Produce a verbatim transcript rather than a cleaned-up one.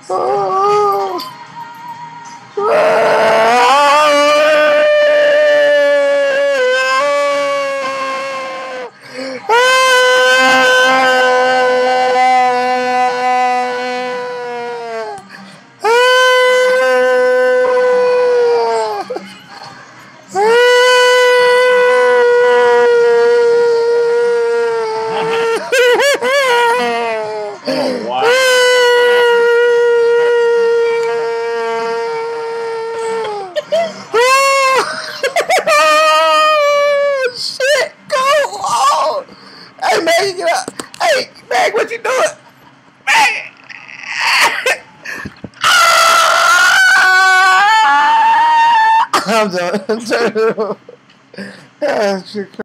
Oh. Oh, wow. Oh, shit, go on. Hey, man, get up. Hey, man, what you doing? Man. I'm done. I'm done. Ah, shit.